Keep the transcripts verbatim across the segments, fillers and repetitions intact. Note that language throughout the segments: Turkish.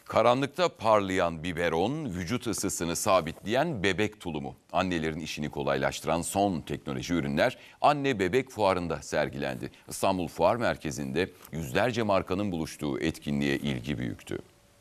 Karanlıkta parlayan biberon, vücut ısısını sabitleyen bebek tulumu. Annelerin işini kolaylaştıran son teknoloji ürünler Anne Bebek Fuarı'nda sergilendi. İstanbul Fuar Merkezi'nde yüzlerce markanın buluştuğu etkinliğe ilgi büyüktü.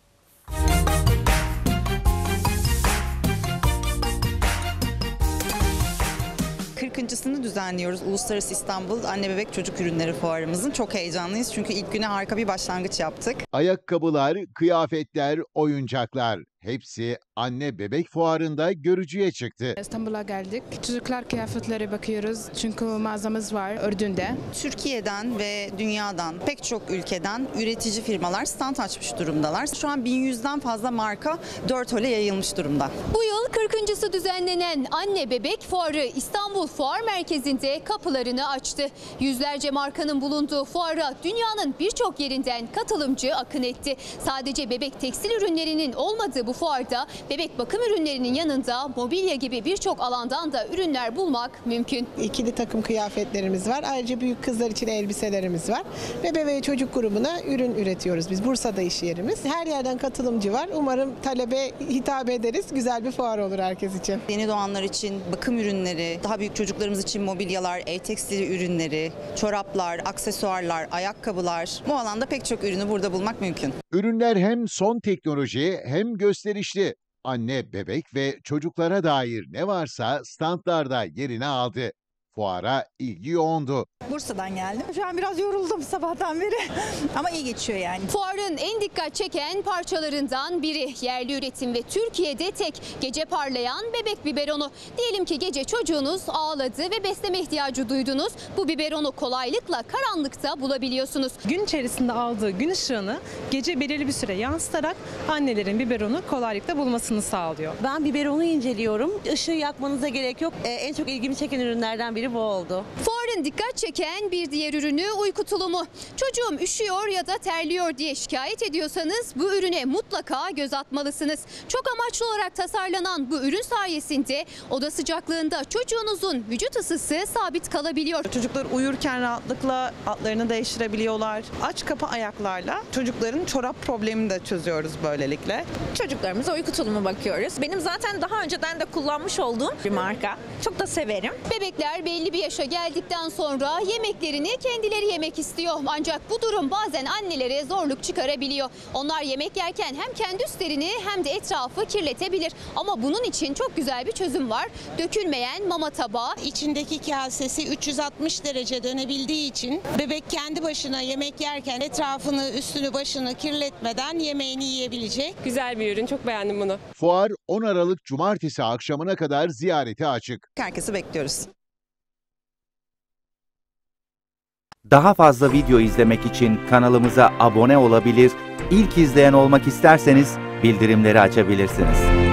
kırkıncısını düzenliyoruz. Uluslararası İstanbul Anne Bebek Çocuk Ürünleri Fuarımızın. Çok heyecanlıyız çünkü ilk güne harika bir başlangıç yaptık. Ayakkabılar, kıyafetler, oyuncaklar hepsi Anne Bebek Fuarı'nda görücüye çıktı. İstanbul'a geldik. Çocuklar kıyafetleri bakıyoruz çünkü mağazamız var Ürdün'de. Türkiye'den ve dünyadan pek çok ülkeden üretici firmalar stand açmış durumdalar. Şu an bin yüzden fazla marka dört hole yayılmış durumda. Bu yıl kırkıncısı düzenlenen Anne Bebek Fuarı İstanbul Fuar Merkezi'nde kapılarını açtı. Yüzlerce markanın bulunduğu fuara dünyanın birçok yerinden katılımcı akın etti. Sadece bebek tekstil ürünlerinin olmadığı bu fuarda bebek bakım ürünlerinin yanında mobilya gibi birçok alandan da ürünler bulmak mümkün. İkili takım kıyafetlerimiz var. Ayrıca büyük kızlar için elbiselerimiz var. Bebe ve çocuk grubuna ürün üretiyoruz biz. Bursa'da iş yerimiz. Her yerden katılımcı var. Umarım talebe hitap ederiz. Güzel bir fuar olur herkes için. Yeni doğanlar için bakım ürünleri, daha büyük çocuklarımız için mobilyalar, el tekstili ürünleri, çoraplar, aksesuarlar, ayakkabılar. Bu alanda pek çok ürünü burada bulmak mümkün. Ürünler hem son teknoloji hem gösterişli. Anne, bebek ve çocuklara dair ne varsa standlarda yerini aldı. Fuara ilgi yoğundu. Bursa'dan geldim. Şu an biraz yoruldum sabahtan beri ama iyi geçiyor yani. Fuarın en dikkat çeken parçalarından biri yerli üretim ve Türkiye'de tek gece parlayan bebek biberonu. Diyelim ki gece çocuğunuz ağladı ve besleme ihtiyacı duydunuz. Bu biberonu kolaylıkla karanlıkta bulabiliyorsunuz. Gün içerisinde aldığı gün ışığını gece belirli bir süre yansıtarak annelerin biberonu kolaylıkla bulmasını sağlıyor. Ben biberonu inceliyorum. Işığı yakmanıza gerek yok. Ee, en çok ilgimi çeken ürünlerden biri bu oldu. Fuarın dikkat çeken bir diğer ürünü uyku tulumu. Çocuğum üşüyor ya da terliyor diye şikayet ediyorsanız bu ürüne mutlaka göz atmalısınız. Çok amaçlı olarak tasarlanan bu ürün sayesinde oda sıcaklığında çocuğunuzun vücut ısısı sabit kalabiliyor. Çocuklar uyurken rahatlıkla altlarını değiştirebiliyorlar. Aç kapa ayaklarla çocukların çorap problemini de çözüyoruz böylelikle. Çocuklarımıza uyku tulumu bakıyoruz. Benim zaten daha önceden de kullanmış olduğum bir marka. Çok da severim. Bebekler belli bir yaşa geldikten sonra yemeklerini kendileri yemek istiyor. Ancak bu durum bazen annelere zorluk çıkarabiliyor. Onlar yemek yerken hem kendi üstlerini hem de etrafı kirletebilir. Ama bunun için çok güzel bir çözüm var. Dökülmeyen mama tabağı. İçindeki kasesi üç yüz altmış derece dönebildiği için bebek kendi başına yemek yerken etrafını, üstünü, başını kirletmeden yemeğini yiyebilecek. Güzel bir ürün, çok beğendim bunu. Fuar on Aralık Cumartesi akşamına kadar ziyarete açık. Herkesi bekliyoruz. Daha fazla video izlemek için kanalımıza abone olabilir, ilk izleyen olmak isterseniz bildirimleri açabilirsiniz.